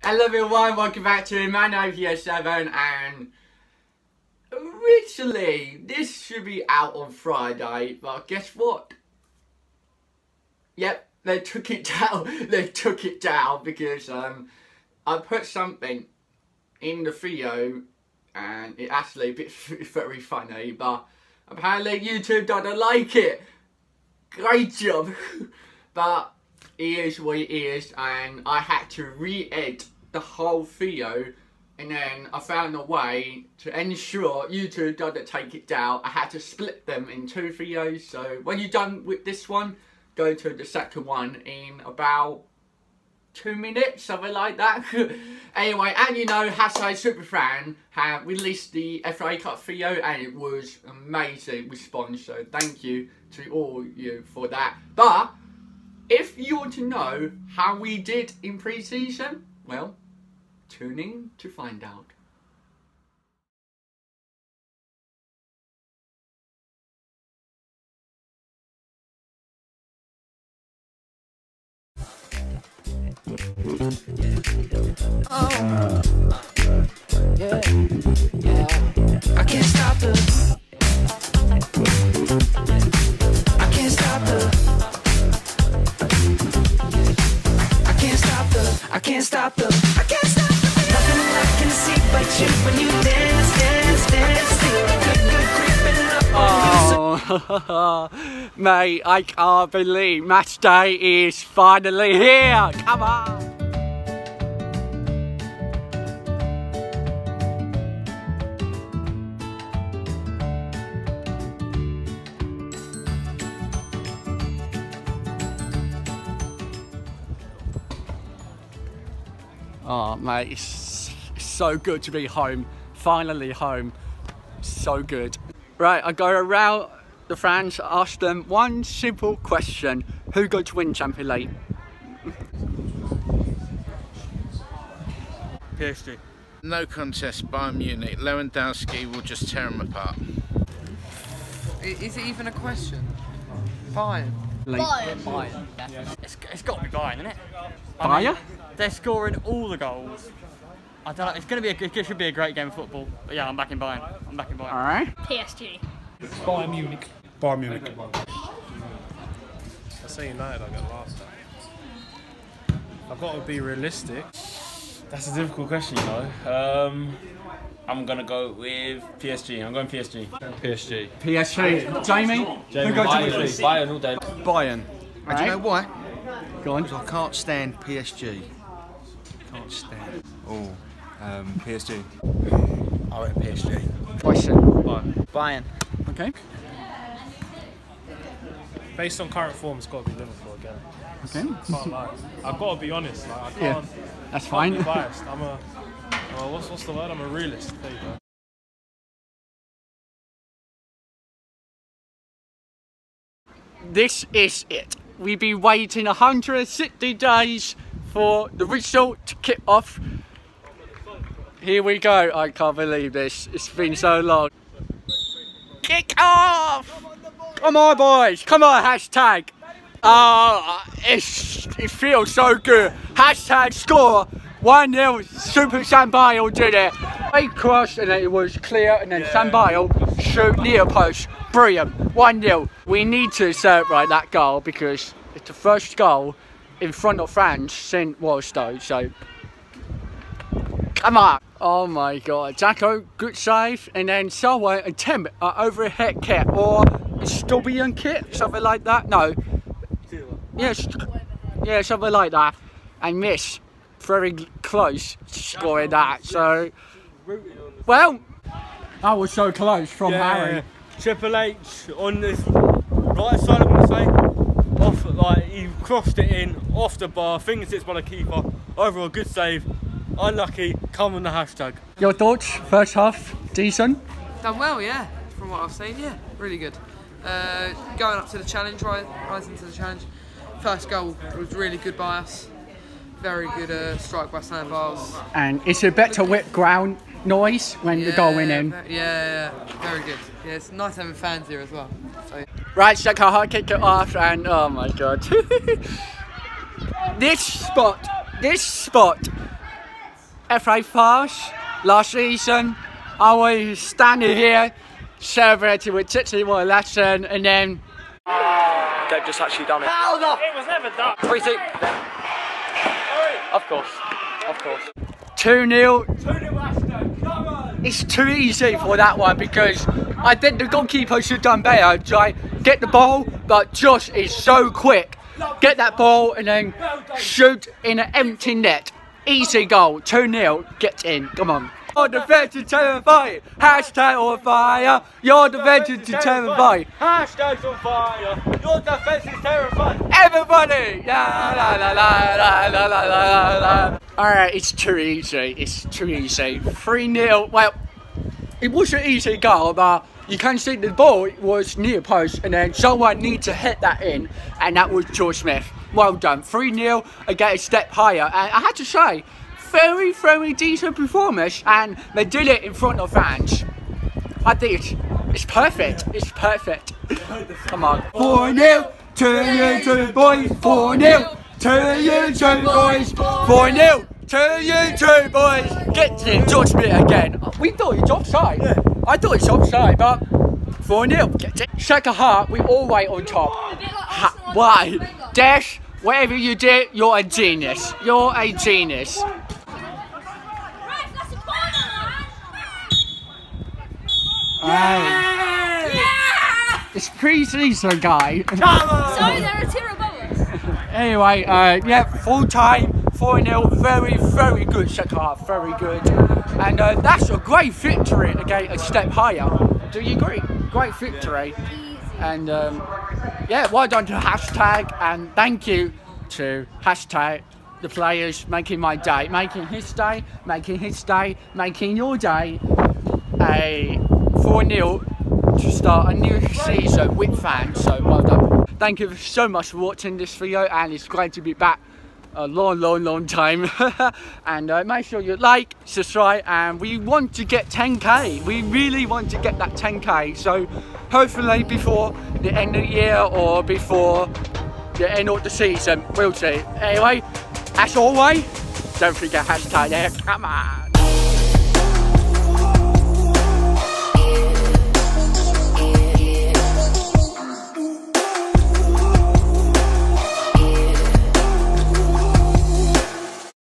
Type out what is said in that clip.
Hello everyone, welcome back to Mano PS7, and originally this should be out on Friday, but guess what? Yep, they took it down. They took it down because I put something in the video and it actually a bit very funny, but apparently YouTube doesn't like it. Great job. But it is what it is, and I had to re-edit the whole video, and then I found a way to ensure YouTube doesn't take it down. I had to split them in two videos, so when you're done with this one, go to the second one in about 2 minutes, something like that. Anyway, and you know, #Superfan have released the FA Cup video, and it was amazing response, so thank you to all you for that. But if you want to know how we did in pre-season, well, tune in to find out. Oh, yeah, yeah. I can't stop the. I can't stop the. I can't stop the. I can't stop the. I can't stop the. Nothing I can see but you when you dance, dance, dance. Feel good creeping up on you. Mate, I can't believe match day is finally here. Come on. Oh mate, it's so good to be home. Finally home. So good. Right, I go around the fans, ask them one simple question. Who going to win Champions League? PSG. No contest, Bayern Munich. Lewandowski will just tear them apart. Is it even a question? Bayern. Bayern. It's got to be Bayern, isn't it? Bayern? They're scoring all the goals. I don't know. It's going to be it should be a great game of football. But yeah, I'm back in Bayern. I'm back in Bayern. All right. PSG. Bayern Munich. Bayern Munich. I say United, I get last. I've got to be realistic. That's a difficult question, you know. I'm gonna go with PSG. I'm going PSG. PSG. PSG. Jamie? Who goes to win? Bayern all day. Bayern. And do you know why? Go on. Because I can't stand PSG. Can't stand. Oh, PSG. I went PSG. Question. Bayern. Okay. Based on current form, it's got to be Liverpool again. Okay. Can't lie. I've got to be honest. Like, I can't. Yeah, that's fine. Be biased. I'm a. What's the word? I'm a realist. There you go. This is it. We've been waiting 160 days for the result to kick off. Here we go. I can't believe this. It's been so long. Kick off! Come on, boys. Come on, hashtag. It feels so good. Hashtag score. 1-0. Super Sambayo did it. A cross and then it was clear, and then Sambayo shoot near post. Brilliant. 1-0. We need to celebrate that goal because it's the first goal in front of France since Warstow. So come on. Oh my god. Jacko, good save. And then Salway attempt overhead kick or a Stubbian kick, something like that. No. Yes. Yeah, something like that. And miss. Very close to scoring that. So, well, that was so close from Harry. Yeah. Triple H on this right side, I'm going to say. Off, like, he crossed it in, off the bar, fingertips by the keeper. Overall, good save. Unlucky, come on the hashtag. Your thoughts? First half, decent? Done well, yeah. From what I've seen, yeah, really good. Going up to the challenge, rising to the challenge. First goal was really good by us. Very good strike by Sam Biles. And it's a better whip ground noise when the goal went in. Yeah, very good. Yeah, it's nice having fans here as well. So. Right, Shaka kicked it off, and oh my god. This spot FA first last season. I was standing here celebrating with Titsy my lesson, and then they've just actually done it. It was never done. 3-2. Of course. 2-0. 2-0 Ashton, come on! It's too easy for that one because I think the goalkeeper should have done better. Try get the ball, but Josh is so quick. Get that ball and then shoot in an empty net. Easy goal. 2-0. Get in. Come on. Your defence is terrifying. Hashtag on fire. Your defence is terrifying. Hashtag's on fire. Your defence is terrifying. Everybody! La la la la la la la la la. Alright, it's too easy. 3-0. Well, it was an easy goal, but you can see the ball was near post, and then someone needs to hit that in, and that was George Smith. Well done. 3-0. I get a step higher, and I had to say, very, very decent performance, and they did it in front of fans. I think it's perfect. It's perfect. Come on. 4-0 to you two boys. 4-0 to you two boys. 4-0 to you two boys. Get it, George Smith again. We thought it's offside. Yeah. I thought it's offside, but 4-0. Get it. Second half, we all way on top. Why? Dash, whatever you did, you're a genius. You're a genius. Yeah! It's pre-season, guy. Sorry, there are two above us. Anyway, yeah, full time, 4-0, very, very good second half, very good. And that's a great victory again, a step higher. Do you agree? Great victory. And yeah, well done to Hashtag, and thank you to Hashtag, the players making my day, making his day, making your day. A 4-0 to start a new season with fans, so well done. Thank you so much for watching this video, and it's great to be back a long time. And make sure you like, subscribe, and we want to get 10k. We really want to get that 10k, so hopefully before the end of the year or before the end of the season, we'll see. Anyway, as always, don't forget Hashtag there. Come on.